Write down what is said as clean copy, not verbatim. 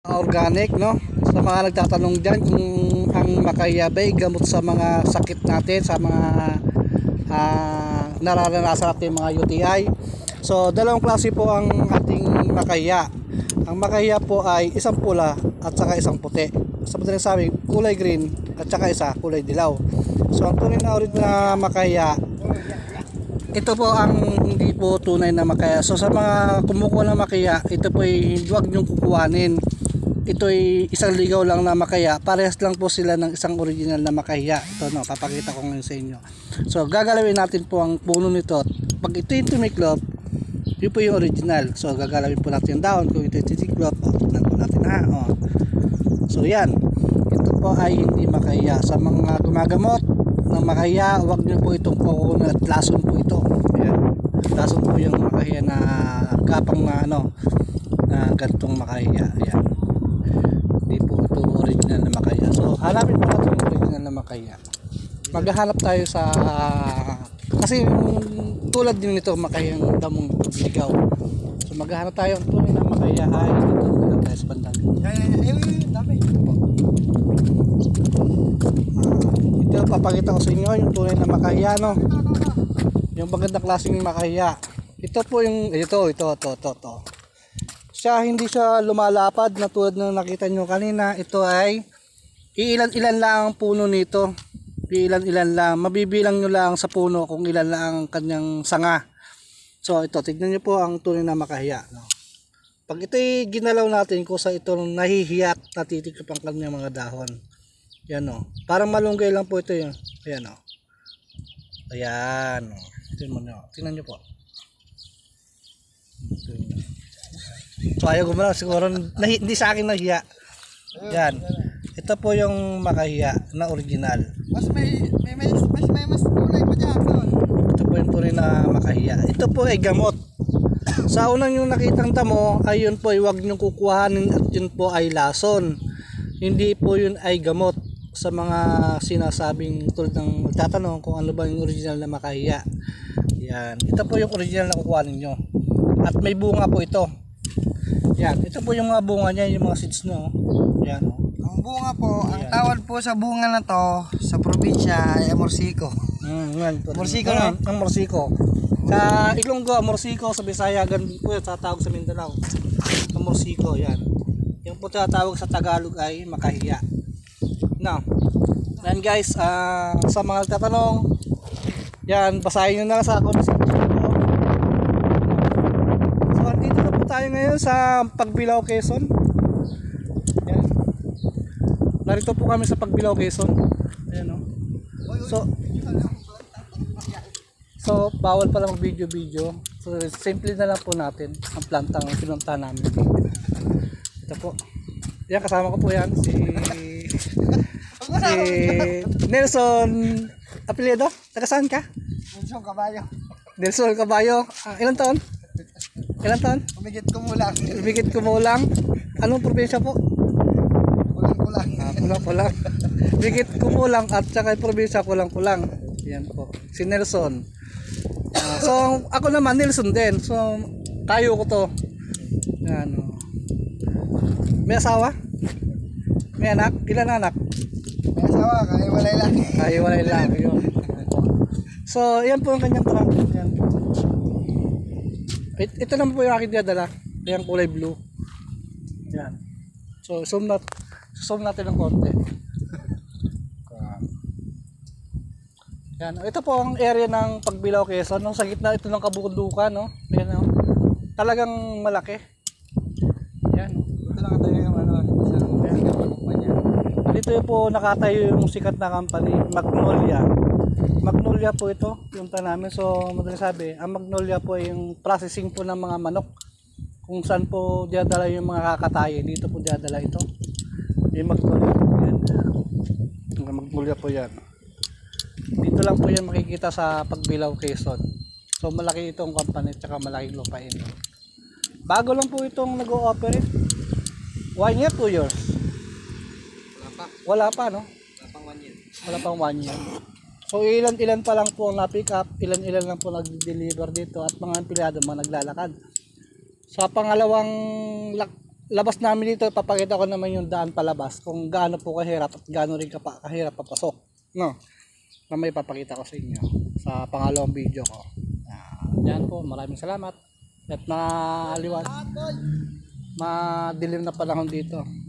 Organic, no? Sa mga nagtatanong dyan kung ang makaya ba ay gamot sa mga sakit natin, sa mga nararanasan natin mga UTI. So dalawang klase po ang ating makaya. Ang makaya po ay isang pula at saka isang puti. Sa madaling sabi, kulay green at saka isa kulay dilaw. So ang tunay na original na makaya, ito po ang hindi po tunay na makaya. So sa mga kumukuha ng makaya, ito po ay huwag niyong kukuhanin. Ito ay isang ligaw lang na makaya. Parehas lang po sila ng isang original na makaya. Ito, no, papakita ko ngayon sa inyo. So gagalawin natin po ang puno nito. Pag ito yung tumiklop, yun po yung original. So gagalawin po natin yung dahon. Kung ito yung titiklop, tignan po natin ha. So yan, ito po ay hindi makaya. Sa mga gumagamot ng makaya, huwag nyo po itong kukunin at lason po ito. Ayan. Lason po yung makaya na kapang na na gantong makaya. Ayan. Hindi po ito original na makaya. So hanapin po natin yung original na makaya. Maghahanap tayo sa kasi tulad din nito makayang damong ligaw. So maghahanap tayo ng tunay na makaya ay dito tayo sa bandang. Dami. Ito papakita ko sa inyo yung tunay na makaya, no? Yung magandang klaseng makaya. Ito po yung ito. Hindi siya lumalapad na tulad ng nakita nyo kanina. Ito ay iilan-ilan lang ang puno nito. Iilan-ilan lang. Mabibilang nyo lang sa puno kung ilan lang ang kanyang sanga. So ito, tignan nyo po ang tunay na makaya, no? Pag ito'y ginalaw natin kung sa ito nahihiyat, natitikip ang kanyang mga dahon. Yan, no? Parang malunggay lang po ito yun. Ayan, no? Ayan, no? Tingnan nyo po. So ayaw ko muna, siguro hindi sa akin nahiya. Yan. Ito po yung makahiya na original. Mas may tunay pa dyan. Ito po yung tunay na makahiya. Ito po ay gamot. Sa unang yung nakitang damo, ay yun po ay huwag nyo kukuhanin at yun po ay lason. Hindi po yun ay gamot sa mga sinasabing tulad ng magtatanong kung ano ba yung original na makahiya. Yan. Ito po yung original na kukuhanin nyo. At may bunga po ito. Yan, ito po yung mga bunga niya, yung mga seeds, no. Yan, oh. Ang bunga po, ang tawag po sa bunga na to sa probinsya ay amorsiko. Yan, Morsiko, no? Ang morsiko. Sa Ilonggo, morsiko, sa Bisaya, ganun po yung tatawag sa Mindanao. Ang morsiko, yan. Yung po tatawag sa Tagalog ay makahiya. No. Yan guys, sa mga tatanong, yan, basahin nyo na sa comment section. So, dito na po tayo ngayon sa Pagbilao, Quezon. Yan. Narito po kami sa Pagbilao, Quezon. Ayan, o. So, bawal pala mag video. So, simple na lang po natin ang plantang pinunta namin. Ito po. Yan, kasama ko po yan. Si Nelson Apelyido. Taga saan ka? Nelson Caballo. Nelson Caballo. Ilang taon? Umigit kumulang. Umigit kumulang. Anong probinsya po? Kulang-kulang. Kulang-kulang. Umigit kumulang at saka probinsya kulang-kulang. Yan po. Si Nelson. So ako naman Nelson din. So tayo ko to. Yan. May asawa? May anak? Ilan anak? May asawa, kahiwalay lang. Kahiwalay lang. Yun. So yan po ang kanyang truck. Yan. Ito naman po yung aking dinadala. Yung kulay blue. Yan. So zoom natin ng konti. Yan. Ito po ang area ng Pagbilao, Quezon. Nung sa gitna ito ng kabundukan, no? Yan, no? Talagang malaki. Yan, no? Ito lang tayo yung isang sikat na kumpanya. Dito po nakatayo yung sikat na company, Magnolia. Magnolia po ito, yung namin. So, madaling sabi, ang Magnolia po ay yung processing po ng mga manok. Kung saan po dinadala yung mga kakatayin, dito po dinadala ito. Yung Magnolia po yan. Yung Magnolia po yan. Dito lang po yan makikita sa Pagbilao, Quezon. So malaki itong company at malaking lupain. Bago lang po itong nag-ooperate. 1 year, 2 years? Wala pa, no? Wala pang 1 year. So ilan-ilan pa lang po na-pick up, ilan-ilan lang po nag-deliver dito at mga empleyado mga naglalakad. Sa pangalawang labas namin dito, papakita ko naman yung daan palabas kung gaano po kahirap at gaano rin kahirap papasok, no? Mamaya papakita ko sa inyo sa pangalawang video ko. Yan po, maraming salamat at madilim na panahon dito.